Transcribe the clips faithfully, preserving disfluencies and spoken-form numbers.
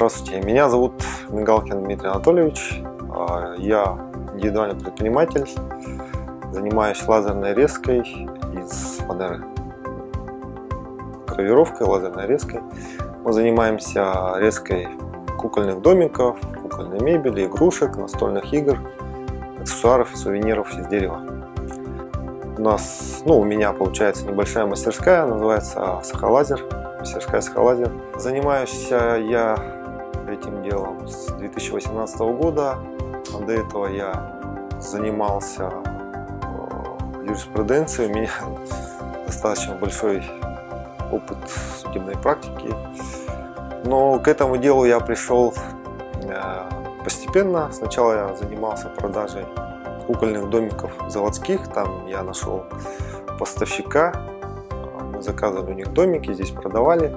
Здравствуйте, меня зовут Мигалкин Дмитрий Анатольевич. Я индивидуальный предприниматель, занимаюсь лазерной резкой из фанеры, гравировкой, лазерной резкой. Мы занимаемся резкой кукольных домиков, кукольной мебели, игрушек, настольных игр, аксессуаров и сувениров из дерева. У нас, ну, у меня получается небольшая мастерская, называется Сахалазер, мастерская Сахалазер. Занимаюсь я этим делом с две тысячи восемнадцатого года. До этого я занимался юриспруденцией, у меня достаточно большой опыт судебной практики. Но к этому делу я пришел постепенно. Сначала я занимался продажей кукольных домиков заводских, там я нашел поставщика, мы заказывали у них домики, здесь продавали.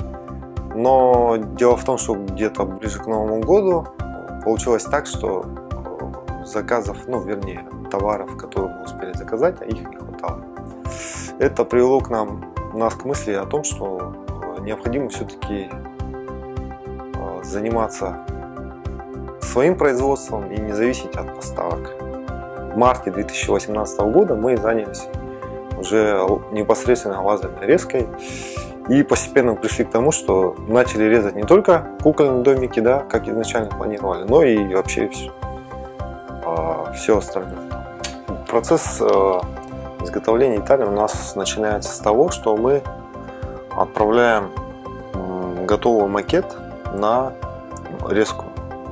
Но дело в том, что где-то ближе к Новому году получилось так, что заказов, ну вернее товаров, которые мы успели заказать, а их не хватало. Это привело к нам, нас к мысли о том, что необходимо все-таки заниматься своим производством и не зависеть от поставок. В марте две тысячи восемнадцатого года мы занялись уже непосредственно лазерной резкой и постепенно пришли к тому, что начали резать не только кукольные домики, да, как изначально планировали, но и вообще все, все остальное. Процесс изготовления деталей у нас начинается с того, что мы отправляем готовый макет на резку.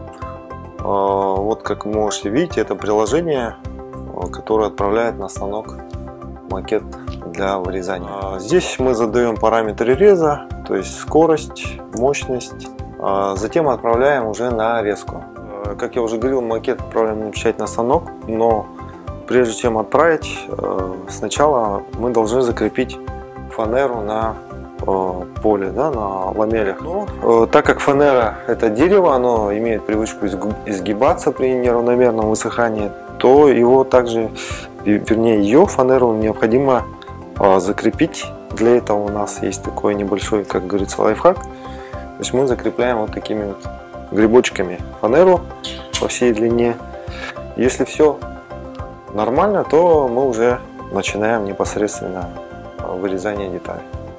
Вот как вы можете видеть, это приложение, которое отправляет на станок макет для вырезания. Здесь мы задаем параметры реза, то есть скорость, мощность. Затем отправляем уже на резку. Как я уже говорил, макет отправляем напечатать на станок, но прежде чем отправить, сначала мы должны закрепить фанеру на поле, да, на ламелях. Но, так как фанера это дерево, оно имеет привычку изгибаться при неравномерном высыхании, то его также, вернее ее фанеру необходимо закрепить. Для этого у нас есть такой небольшой, как говорится, лайфхак. То есть мы закрепляем вот такими вот грибочками фанеру по всей длине. Если все нормально, то мы уже начинаем непосредственно вырезание деталей.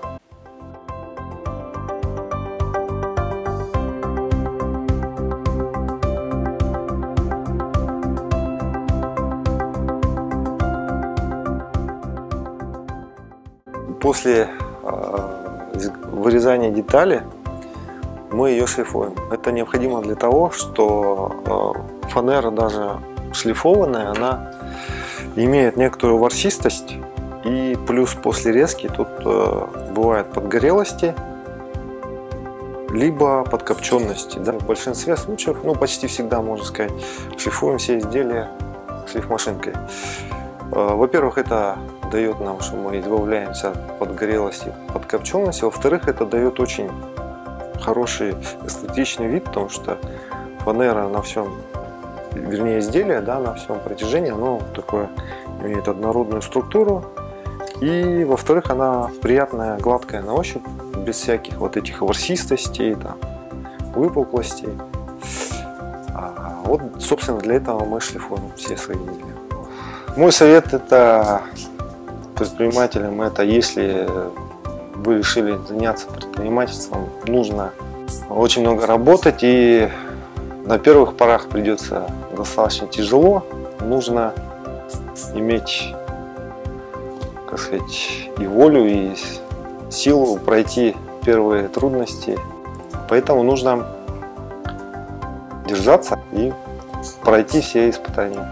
После э, вырезания детали мы ее шлифуем. Это необходимо для того, что э, фанера, даже шлифованная, она имеет некоторую ворсистость, и плюс после резки тут э, бывает подгорелости либо подкопченности. Да? В большинстве случаев, ну почти всегда, можно сказать, шлифуем все изделия шлифмашинкой. Э, во-первых, это дает нам, что мы избавляемся от подгорелости, подкопченности. Во-вторых, это дает очень хороший эстетичный вид, потому что фанера на всем, вернее изделие, да, на всем протяжении, оно такое имеет однородную структуру. И во-вторых, она приятная, гладкая на ощупь, без всяких вот этих ворсистостей, там, выпуклостей. А вот, собственно, для этого мы шлифуем все свои изделия. Мой совет это предпринимателям, это если вы решили заняться предпринимательством, нужно очень много работать, и на первых порах придется достаточно тяжело. Нужно иметь, как сказать, и волю, и силу пройти первые трудности. Поэтому нужно держаться и пройти все испытания.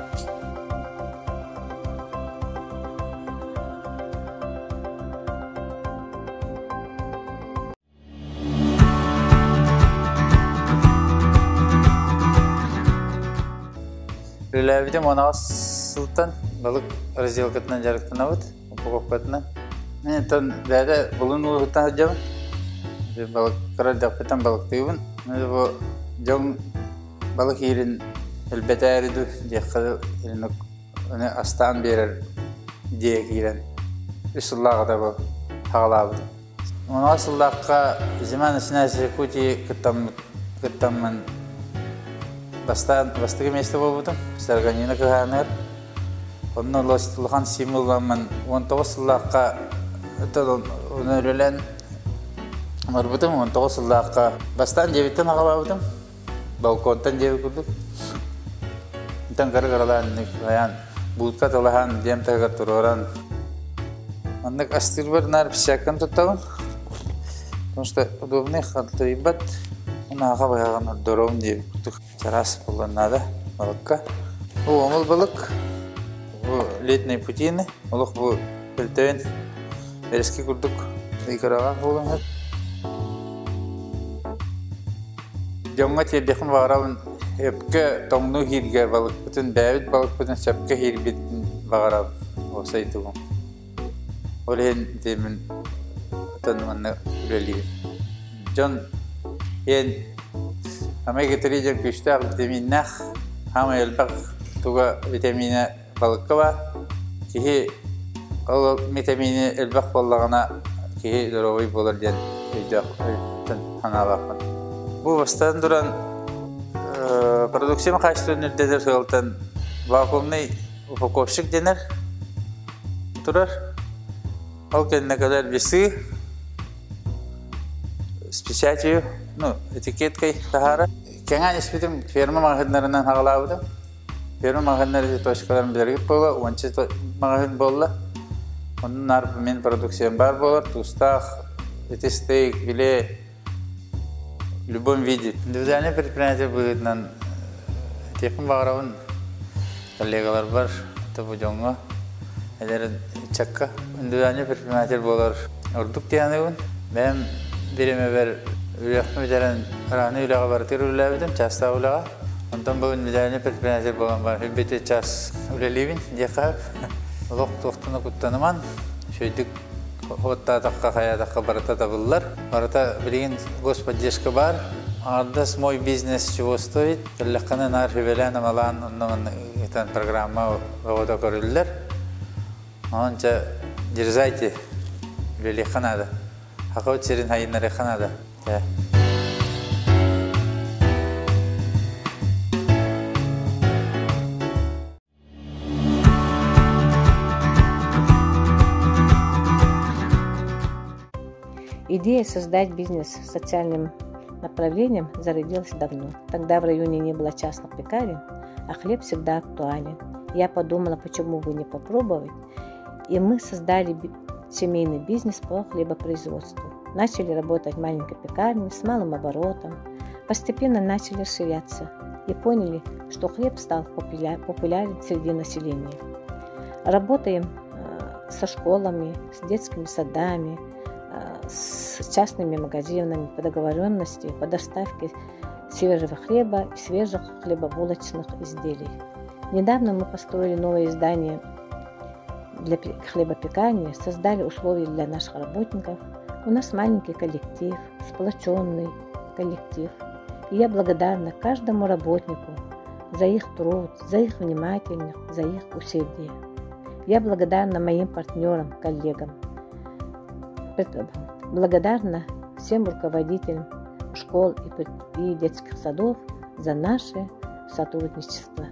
Релявидем онас султан балык разделкатынан жарыктанабыт, упаковкатынан. Мен тон бәдә булын улыктан җам. Балык карадапытан балык тыйбын. Мен бу җом балык ирин элбәтәриду дияқы ирин аны астан берер диек ирен. Исуллага да бу хагалабыт. Онас суллакка заман снәсе кути кытам кыттаммын бастан бастыгы месте болбутум сарганина кыганыр онно лостулхан симулламын он тогуз сыллакка тон өнөрөлен марбутум он тогуз сыллакка бастан жебиттен агабабытым балконтан жебип курдук тан каргаралан аян будка толахан демтага туроран аннык астырбар нар писяккан туттабын потому что удобный халтырибат она агабаяган дором жебип курдук чарас болоннада балыкка бу омул балык бу летний путины олук бу пелтен берески курдук икарага болгон Jonga tiyadikun vagarabın hepke tongnu hirger balık bütün David balık bütün sepke hirbit vagarab olsaydı bu. Olen demin tanımanı üreliyim. John yen ama getireceğim güçte vitaminler ama elbak tuga vitamine balıkka var ki o vitamini elbak balığına ki doğru bolar diyen video ana bakın. Bu vasıtan duran produksiyon kaçtığını nedir söyleten vakumlu ufakopşik denir durar. O kendine kadar birisi spesiyatçı, no etiket kay tahara. Kengan ispitim firma magazinlerinden hağladım. Firma magazinleri toşkalarım belirgip bola, onçı magazin bolla. Onlar men produksiyon bar bolar, tustaq, etestek bile в любом виде. Индивидуальное предприятие будет на техм вагравын коллегалар бар, это будёнга. Элер чакка индивидуальное предприятие болар. Ордук тияныбын. Мен биреме бер үлекме жаран раны үлеге бартыр үлебидим, часта улага. Онтан бу индивидуальное предприятие болгон бар. Бете час үлелибин, декап. Лок токтуна куттаныман. Шөйдүк Хотта такка хая такка барата табыллар. Барата билген господдержка бар. Ардас мой бизнес чего стоит? Лякканы нар хевелен амалан оннан этан программа вагода көрүллөр. Анча дерзайте лели ханада. Хакот серин хайнары ханада. Идея создать бизнес с социальным направлением зародилась давно. Тогда в районе не было частных пекарен, а хлеб всегда актуален. Я подумала, почему бы не попробовать, и мы создали семейный бизнес по хлебопроизводству. Начали работать в маленькой пекарне с малым оборотом, постепенно начали расширяться и поняли, что хлеб стал популярен среди населения. Работаем со школами, с детскими садами, с частными магазинами по договоренности по доставке свежего хлеба и свежих хлебобулочных изделий. Недавно мы построили новое здание для хлебопекания, создали условия для наших работников. У нас маленький коллектив, сплоченный коллектив. И я благодарна каждому работнику за их труд, за их внимательность, за их усердие. Я благодарна моим партнерам, коллегам. Благодарна всем руководителям школ и детских садов за наше сотрудничество.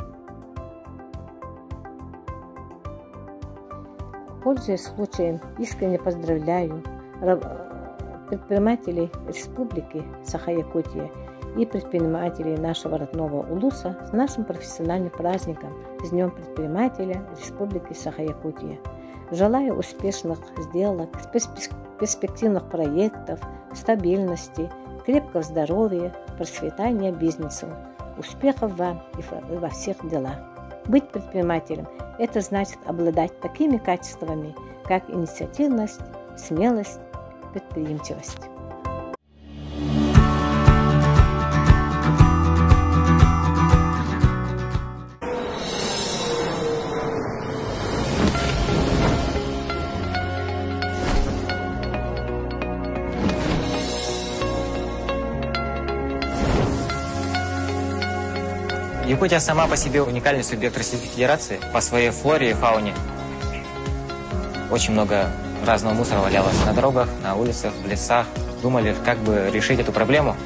Пользуясь случаем, искренне поздравляю предпринимателей Республики Саха-Якутия и предпринимателей нашего родного Улуса с нашим профессиональным праздником, с Днем предпринимателя Республики Саха-Якутия. Желаю успешных сделок, перспективных проектов, стабильности, крепкого здоровья, процветания бизнесу. Успехов вам и во всех делах. Быть предпринимателем – это значит обладать такими качествами, как инициативность, смелость, предприимчивость. Якутия сама по себе уникальный субъект Российской Федерации по своей флоре и фауне. Очень много разного мусора валялось на дорогах, на улицах, в лесах. Думали, как бы решить эту проблему.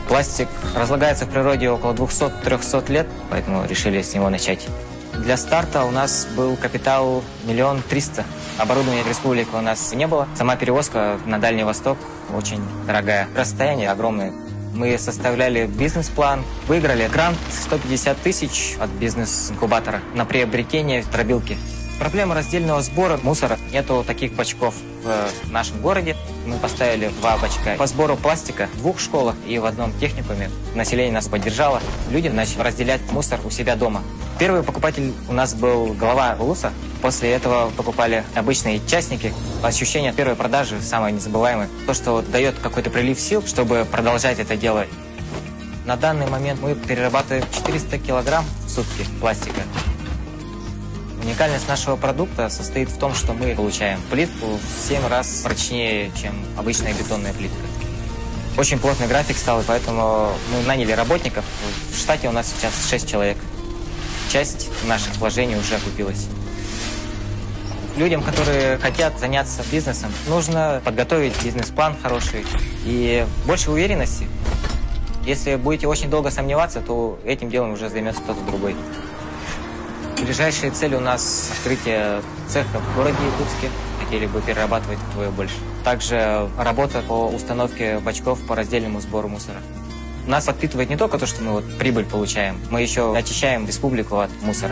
Пластик разлагается в природе около двухсот-трёхсот лет, поэтому решили с него начать. Для старта у нас был капитал миллион триста. Оборудования в республике у нас не было. Сама перевозка на Дальний Восток очень дорогая. Расстояние огромное. Мы составляли бизнес-план, выиграли грант сто пятьдесят тысяч от бизнес-инкубатора на приобретение дробилки. Проблема раздельного сбора мусора. Нету таких бачков в нашем городе. Мы поставили два бачка по сбору пластика в двух школах и в одном техникуме. Население нас поддержало. Люди начали разделять мусор у себя дома. Первый покупатель у нас был глава УЛУСа. После этого покупали обычные частники. Ощущение первой продажи самое незабываемое. То, что вот дает какой-то прилив сил, чтобы продолжать это дело. На данный момент мы перерабатываем четыреста килограмм в сутки пластика. Уникальность нашего продукта состоит в том, что мы получаем плитку в семь раз прочнее, чем обычная бетонная плитка. Очень плотный график стал, и поэтому мы наняли работников. В штате у нас сейчас шесть человек. Часть наших вложений уже окупилась. Людям, которые хотят заняться бизнесом, нужно подготовить бизнес-план хороший и больше уверенности. Если будете очень долго сомневаться, то этим делом уже займется кто-то другой. Ближайшие цели у нас открытие цеха в городе Якутске. Хотели бы перерабатывать вдвое больше. Также работа по установке бачков по раздельному сбору мусора. Нас подпитывает не только то, что мы вот прибыль получаем, мы еще очищаем республику от мусора.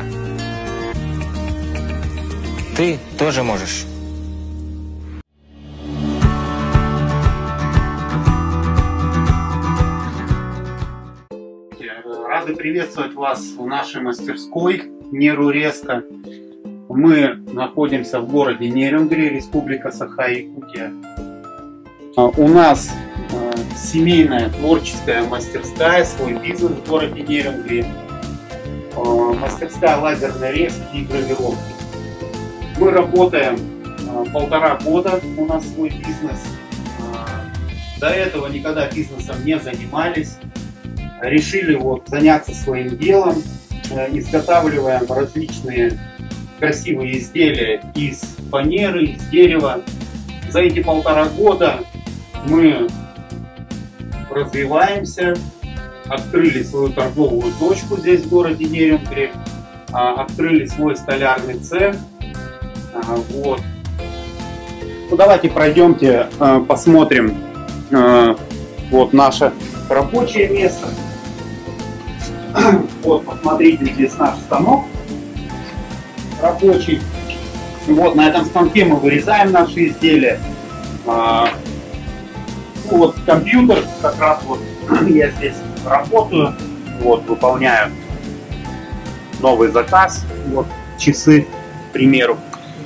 Ты тоже можешь. Рады приветствовать вас в нашей мастерской Нерурезка. Мы находимся в городе Нерюнгри, Республика Саха-Якутия. У нас семейная творческая мастерская, свой бизнес в городе Нерюнгри. Мастерская лазерной резки и гравировки. Мы работаем полтора года, у нас свой бизнес. До этого никогда бизнесом не занимались. Решили вот заняться своим делом. Изготавливаем различные красивые изделия из фанеры, из дерева. За эти полтора года мы развиваемся, открыли свою торговую точку здесь в городе Нерюнгри, открыли свой столярный цех. Вот. Ну, давайте пройдемте, посмотрим вот наше рабочее место. Вот, посмотрите, здесь наш станок рабочий. Вот, на этом станке мы вырезаем наши изделия. А, ну, вот компьютер, как раз вот я здесь работаю, вот, выполняю новый заказ, вот, часы, к примеру.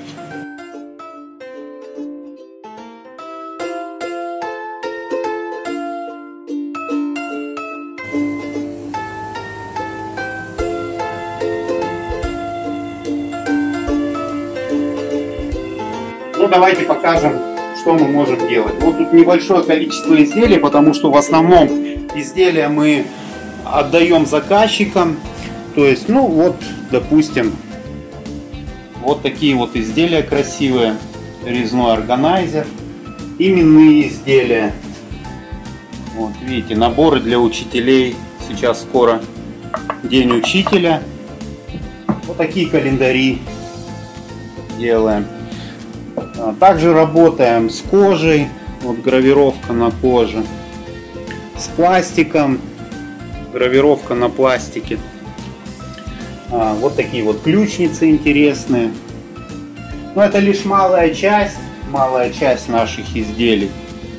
Ну, давайте покажем, что мы можем делать. Вот тут небольшое количество изделий, потому что в основном изделия мы отдаем заказчикам. То есть, ну вот, допустим, вот такие вот изделия красивые. Резной органайзер. Именные изделия. Вот, видите, наборы для учителей. Сейчас скоро День учителя. Вот такие календари делаем. Также работаем с кожей, вот гравировка на коже, с пластиком, гравировка на пластике. Вот такие вот ключницы интересные. Но это лишь малая часть, малая часть наших изделий.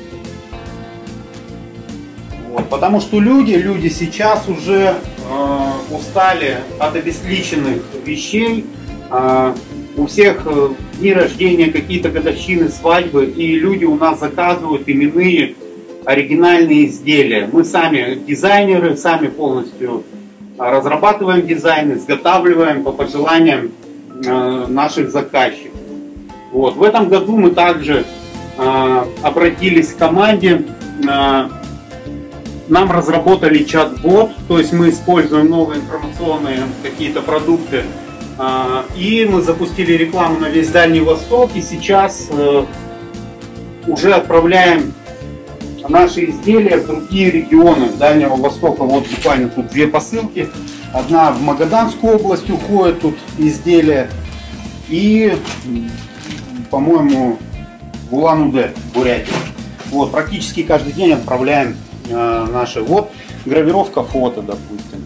Вот, потому что люди, люди сейчас уже э, устали от обезличенных вещей. Э, У всех дни рождения, какие-то годовщины, свадьбы, и люди у нас заказывают именные оригинальные изделия. Мы сами дизайнеры, сами полностью разрабатываем дизайн, изготавливаем по пожеланиям наших заказчиков. Вот. В этом году мы также обратились к команде. Нам разработали чат-бот, то есть мы используем новые информационные какие-то продукты. И мы запустили рекламу на весь Дальний Восток, и сейчас уже отправляем наши изделия в другие регионы Дальнего Востока. Вот буквально тут две посылки. Одна в Магаданскую область уходит, тут изделия. И, по-моему, в Улан-Удэ, Бурятия. Вот, практически каждый день отправляем э, наши. Вот гравировка фото, допустим,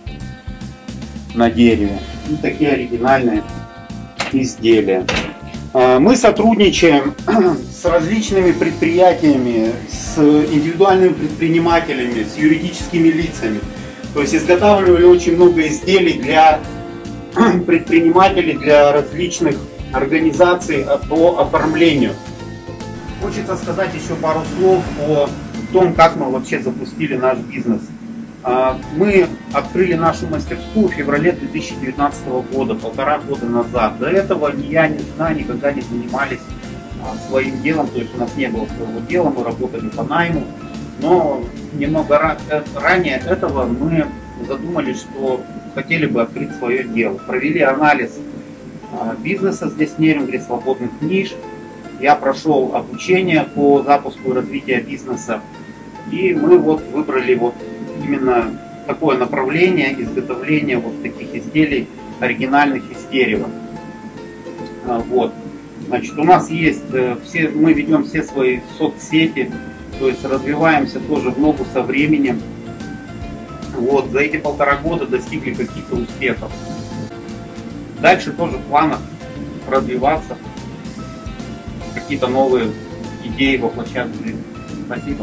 на дереве. И такие оригинальные изделия. Э, мы сотрудничаем с различными предприятиями, с индивидуальными предпринимателями, с юридическими лицами. То есть изготавливали очень много изделий для предпринимателей, для различных организаций по оформлению. Хочется сказать еще пару слов о том, как мы вообще запустили наш бизнес. Мы открыли нашу мастерскую в феврале две тысячи девятнадцатого года, полтора года назад. До этого ни я, ни жена никогда не занимались своим делом, то есть у нас не было своего дела, мы работали по найму. Но немного ранее этого мы задумались, что хотели бы открыть свое дело. Провели анализ бизнеса здесь в Нерюнгри, свободных ниш. Я прошел обучение по запуску и развитию бизнеса. И мы вот выбрали вот именно такое направление изготовления вот таких изделий, оригинальных из дерева. Вот. Значит, у нас есть все, мы ведем все свои соцсети, то есть развиваемся тоже в ногу со временем. Вот, за эти полтора года достигли каких-то успехов. Дальше тоже в планах развиваться, какие-то новые идеи воплощать в жизнь. Спасибо.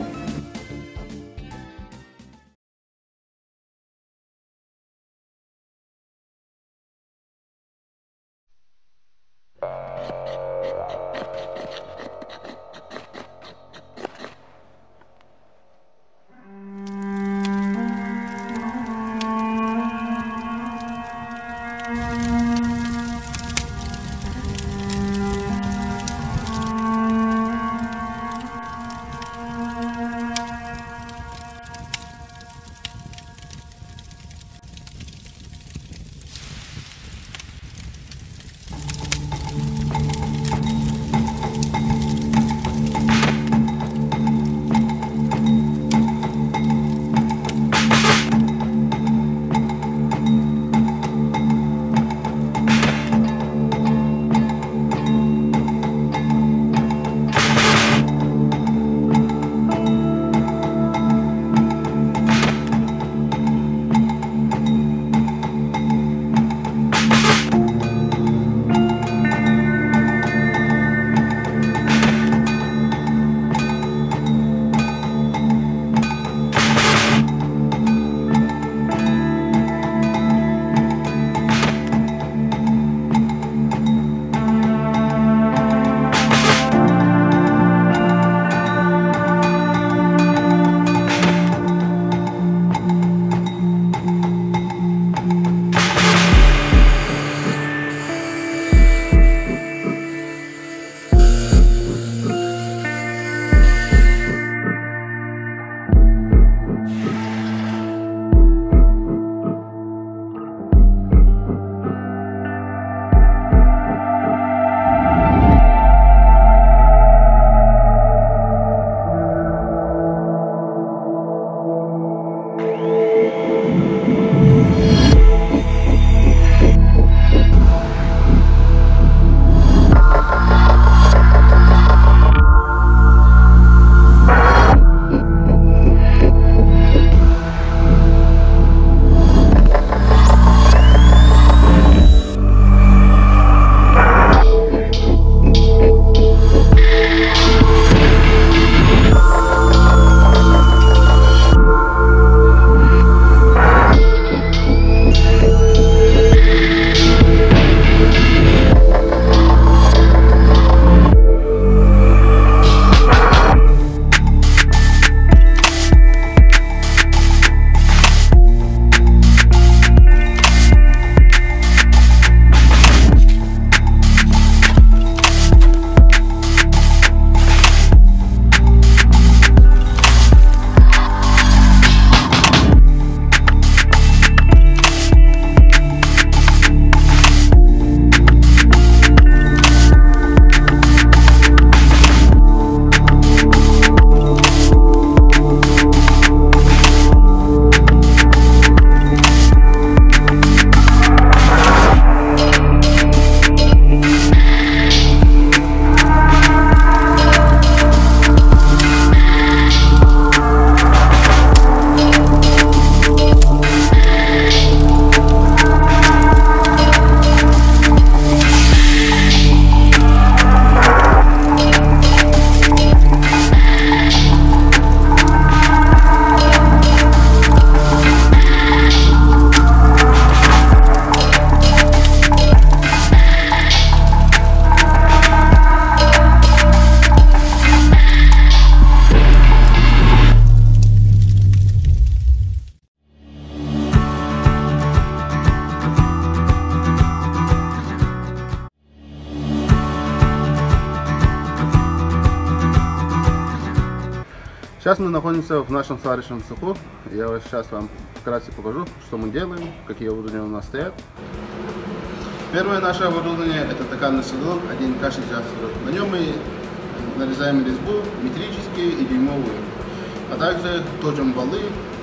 Сейчас мы находимся в нашем сварочном цеху. Я вот сейчас вам вкратце покажу, что мы делаем, какие оборудования у нас стоят. Первое наше оборудование — это токарный седок, один ка шестьдесят. На нем мы нарезаем резьбу метрические и дюймовые, а также точим валы.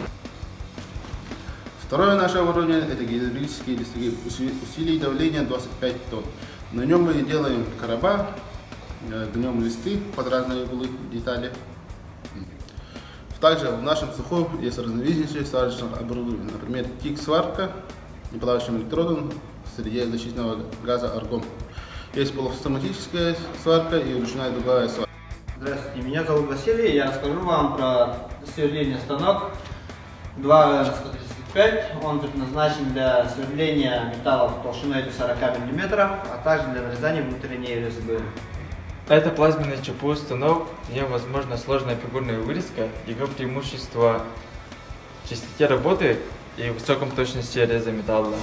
Второе наше оборудование — это гидравлические листки, усилий давления двадцать пять тонн. На нем мы делаем короба, гнем листы под разные углы детали. Также в нашем цеху есть разновидности сварочного оборудования, например, тик-сварка неплавающим электродом среди защитного газа аргон. Есть полуавтоматическая сварка и ручная дуговая сварка. Здравствуйте, меня зовут Василий, я расскажу вам про сверлильный станок два сто тридцать пять. Он предназначен для сверления металлов толщиной до сорока миллиметров, а также для вырезания внутренней резьбы. Это плазменный ЧПУ станок, в нем возможна сложная фигурная вырезка. Его преимущество в частоте работы и высоком точности реза металла.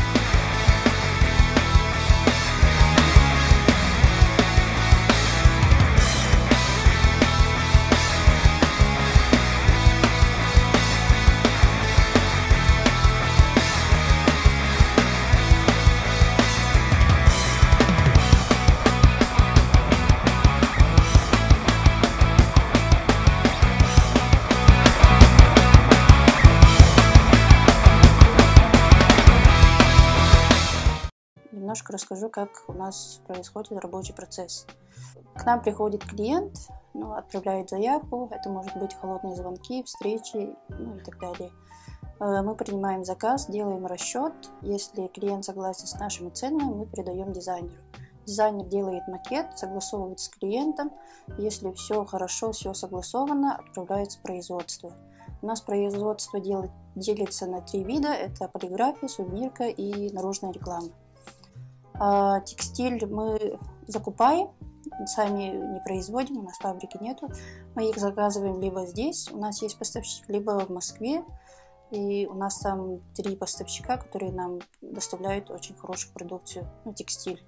Немножко расскажу, как у нас происходит рабочий процесс. К нам приходит клиент, ну, отправляет заявку, это может быть холодные звонки, встречи, ну, и так далее. Мы принимаем заказ, делаем расчет. Если клиент согласен с нашими ценами, мы передаем дизайнеру. Дизайнер делает макет, согласовывает с клиентом. Если все хорошо, все согласовано, отправляется в производство. У нас производство делает, делится на три вида. Это полиграфия, сувенирка и наружная реклама. А текстиль мы закупаем, сами не производим, у нас фабрики нету. Мы их заказываем либо здесь, у нас есть поставщик, либо в Москве. И у нас там три поставщика, которые нам доставляют очень хорошую продукцию, ну, текстиль.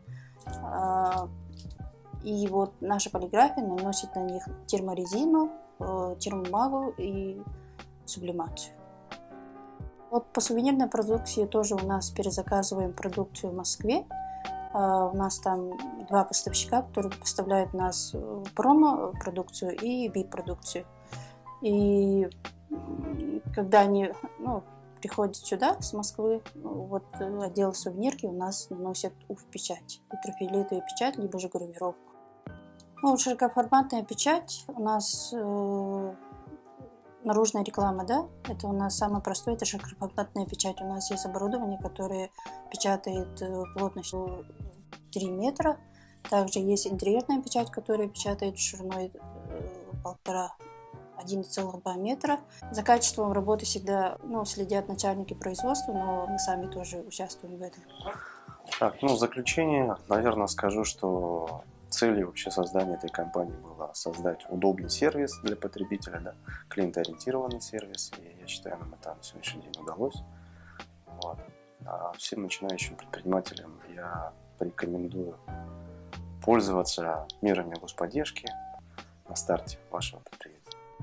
И вот наша полиграфия наносит на них терморезину, термобумагу и сублимацию. Вот по сувенирной продукции тоже у нас перезаказываем продукцию в Москве. У нас там два поставщика, которые поставляют нас промо-продукцию и би-продукцию. И когда они, ну, приходят сюда, с Москвы, вот отдел сувенирки у нас наносят УФ-печать, ультрафиолетовую печать, либо же гравировку. Ну, широкоформатная печать у нас э, наружная реклама, да, это у нас самое простое, это широкоформатная печать. У нас есть оборудование, которое печатает плотностью три метра. Также есть интерьерная печать, которая печатает шириной полтора, один целых два метра. За качеством работы всегда, ну, следят начальники производства, но мы сами тоже участвуем в этом. Так, ну, в заключение, наверное, скажу, что целью вообще создания этой компании было создать удобный сервис для потребителя, да, клиентоориентированный сервис, и я считаю, нам это на сегодняшний день удалось. Вот. А всем начинающим предпринимателям я порекомендую пользоваться мерами господдержки на старте вашего предприятия.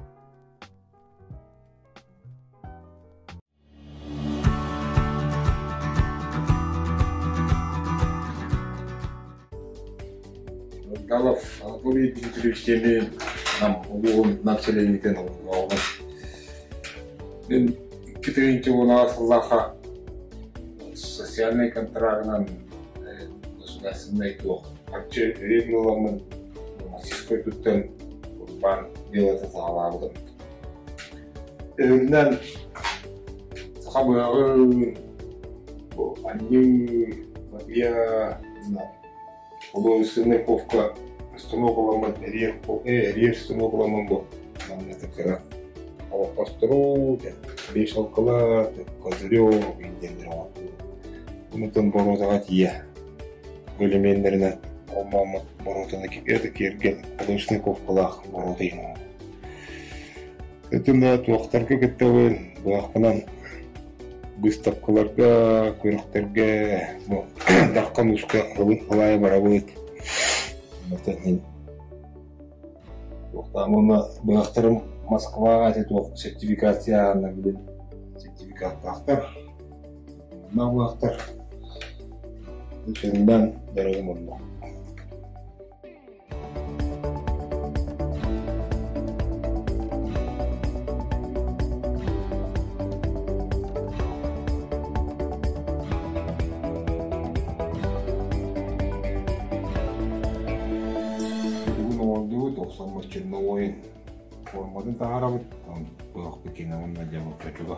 Галов Анатолий Дмитриевич Теме нам улуғын населениеден алған. Мен кетірінші оны асыллаға социальный контрагынан государственный айтуық. Акчы регнуламын сиской түттен бан делата сағалағыдым. Өрінен сақа бұяғы аннин я знаю. Художественная ковка станополома, режь станополома был. Нам это кара. А постру, бешал кала, козырёв, индендерова. Мы там боротовать я. Были мендерны, а мама боротана кипета кирген. Художественная ковкалах боротаем. Это на туахтарка готовы, буахканан. Выставкаларга, курахтарга, ну, дахканушка, хлая барабыт. Вот это. Там у нас бахтарым Москва это сертификация на сертификат ахтар, на ахтар. Шундан дәрәҗә монда. Sama cenderung formatnya tak harap untuk bikinan aja mau coba.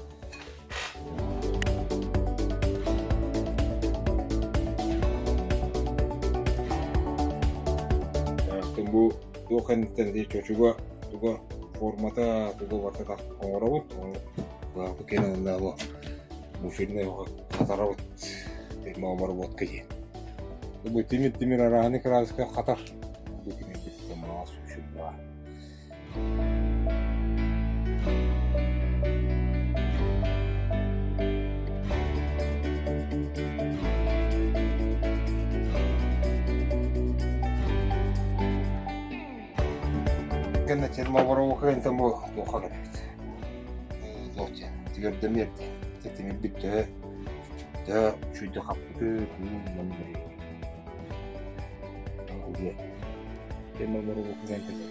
Tunggu tuh kan tadi coba juga formatnya juga waktu tak orang untuk bikinan apa mufidnya khatar di mau berbuat kajian. Tunggu timit timit arahannya keras ke khatar bikin itu termasuk sudah. Karena cerma baru kan tamu lokal itu, lokal. Tiga demir, tiga demir bitte, dah sudah kaput tu mana ni? Aku Tema baru bukan itu.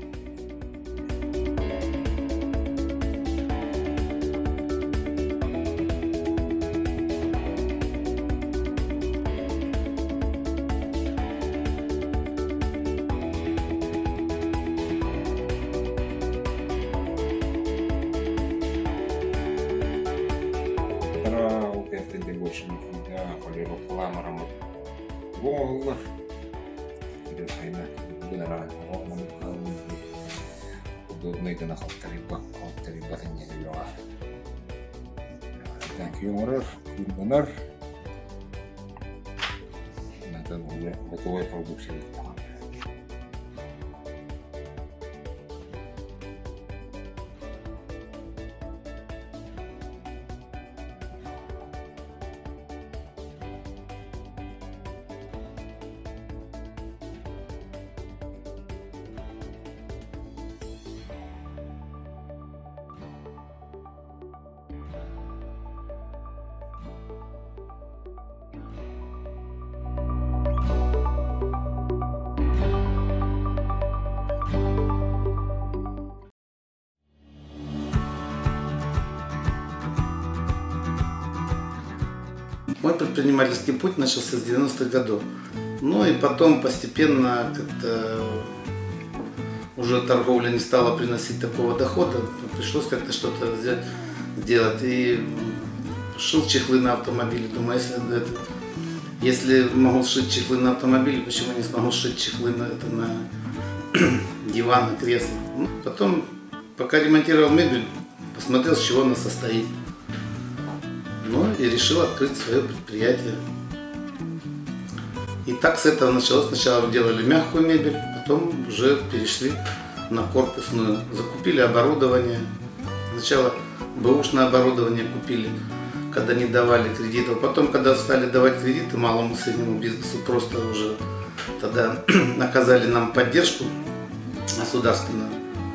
Karena oke tadi bos ni kita kalau lama ramai, gua tidak saya beneran ngomong удобно это на халтариба халтариба не делала. Так юмор, юмор. Надо уже готовая продукция. Мой предпринимательский путь начался с девяностых годов. Ну и потом постепенно как-то уже торговля не стала приносить такого дохода. Пришлось как-то что-то сделать. И шил чехлы на автомобиле. Думаю, если, это, если могу сшить чехлы на автомобиле, почему не смогу сшить чехлы на, это, на диван, на кресло. Ну, потом, пока ремонтировал мебель, посмотрел, с чего она состоит. Ну и решил открыть свое предприятие. И так с этого началось. Сначала делали мягкую мебель, потом уже перешли на корпусную. Закупили оборудование. Сначала бэушное оборудование купили, когда не давали кредитов. Потом, когда стали давать кредиты малому и среднему бизнесу, просто уже тогда оказали нам поддержку государственную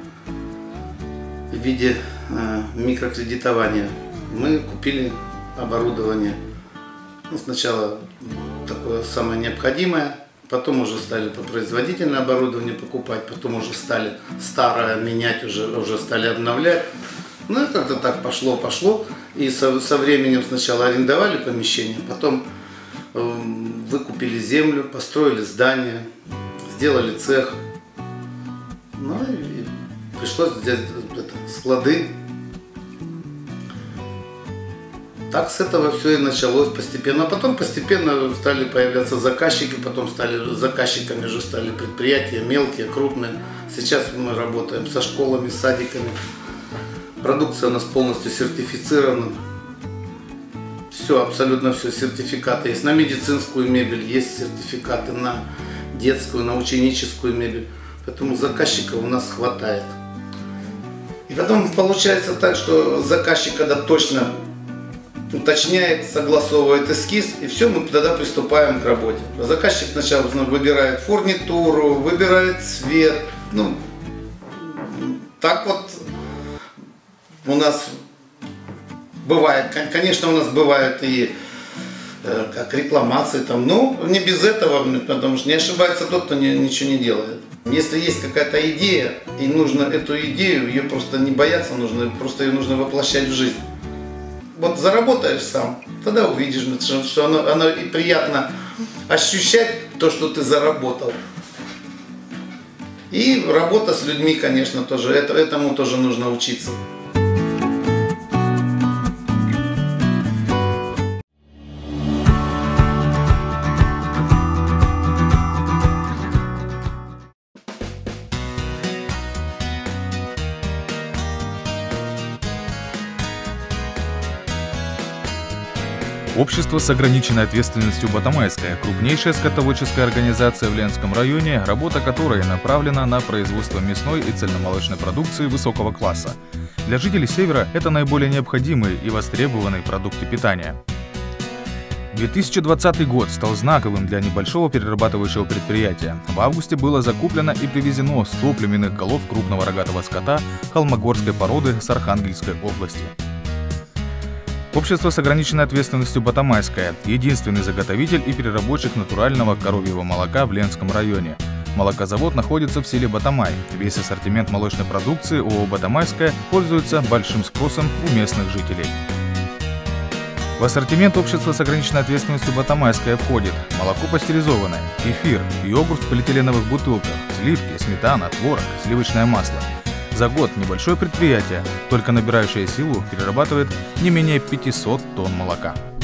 в виде э, микрокредитования. Мы купили оборудование. Ну, сначала такое самое необходимое, потом уже стали по производительное оборудование покупать, потом уже стали старое менять, уже, уже стали обновлять. Ну и как-то так пошло-пошло. И со, со временем сначала арендовали помещение, потом э, выкупили землю, построили здание, сделали цех. Ну и пришлось взять это, склады. Так с этого все и началось постепенно. А потом постепенно стали появляться заказчики, потом стали заказчиками же стали предприятия мелкие, крупные. Сейчас мы работаем со школами, с садиками. Продукция у нас полностью сертифицирована. Все, абсолютно все, сертификаты есть. На медицинскую мебель есть сертификаты, на детскую, на ученическую мебель. Поэтому заказчиков у нас хватает. И потом получается так, что заказчик, когда точно уточняет, согласовывает эскиз, и все, мы тогда приступаем к работе. Заказчик сначала выбирает фурнитуру, выбирает цвет, ну, Так вот у нас бывает, конечно, у нас бывают и э, как рекламации там, ну, не без этого, потому что не ошибается тот, кто не, ничего не делает. Если есть какая-то идея, и нужно эту идею, ее просто не бояться нужно, просто ее нужно воплощать в жизнь. Вот заработаешь сам, тогда увидишь, что оно, оно и приятно ощущать то, что ты заработал. И работа с людьми, конечно, тоже, это, этому тоже нужно учиться. Общество с ограниченной ответственностью «Батамайская» – крупнейшая скотоводческая организация в Ленском районе, работа которой направлена на производство мясной и цельномолочной продукции высокого класса. Для жителей Севера это наиболее необходимые и востребованные продукты питания. две тысячи двадцатый год стал знаковым для небольшого перерабатывающего предприятия. В августе было закуплено и привезено сто племенных голов крупного рогатого скота холмогорской породы с Архангельской области. Общество с ограниченной ответственностью «Батамайская» – единственный заготовитель и переработчик натурального коровьего молока в Ленском районе. Молокозавод находится в селе Батамай. Весь ассортимент молочной продукции ООО «Батамайская» пользуется большим спросом у местных жителей. В ассортимент общества с ограниченной ответственностью «Батамайская» входит молоко пастеризованное, кефир, йогурт в полиэтиленовых бутылках, сливки, сметана, творог, сливочное масло. За год небольшое предприятие, только набирающее силу, перерабатывает не менее пятисот тонн молока.